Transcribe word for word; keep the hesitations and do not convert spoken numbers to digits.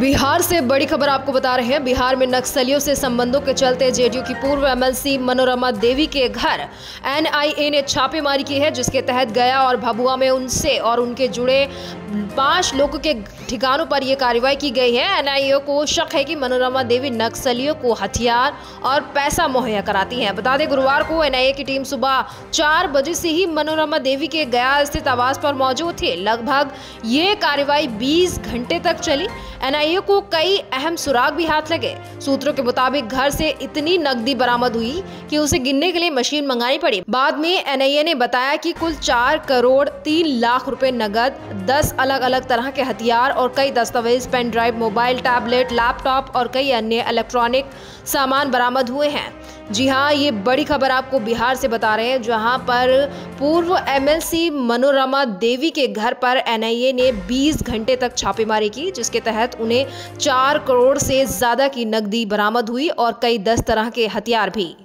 बिहार से बड़ी खबर आपको बता रहे हैं। बिहार में नक्सलियों से संबंधों के चलते जेडीयू की पूर्व एमएलसी मनोरमा देवी के घर एनआईए ने छापेमारी की है, जिसके तहत गया और भभुआ में उनसे और उनके जुड़े पांच लोगों के ठिकानों पर यह कार्रवाई की गई है। एनआईए को शक है कि मनोरमा देवी नक्सलियों को हथियार और पैसा मुहैया कराती हैं। बता दें, गुरुवार को एनआईए की टीम सुबह चार बजे से ही मनोरमा देवी के गया स्थित आवास पर मौजूद थी। लगभग ये कार्रवाई बीस घंटे तक चली। एनआईए को कई अहम सुराग भी हाथ लगे। सूत्रों के मुताबिक घर से इतनी नकदी बरामद हुई कि उसे गिनने के लिए मशीन मंगानी पड़ी। बाद में एनआईए ने बताया कि कुल चार करोड़ तीन लाख रुपए नगद, दस अलग अलग तरह के हथियार और कई दस्तावेज, pen drive, mobile, tablet, laptop और कई अन्य इलेक्ट्रॉनिक सामान बरामद हुए हैं। जी हाँ, ये बड़ी खबर आपको बिहार से बता रहे हैं, जहां पर पूर्व एमएलसी मनोरमा देवी के घर पर एनआईए ने बीस घंटे तक छापेमारी की, जिसके तहत उन्हें चार करोड़ से ज्यादा की नकदी बरामद हुई और कई दस तरह के हथियार भी।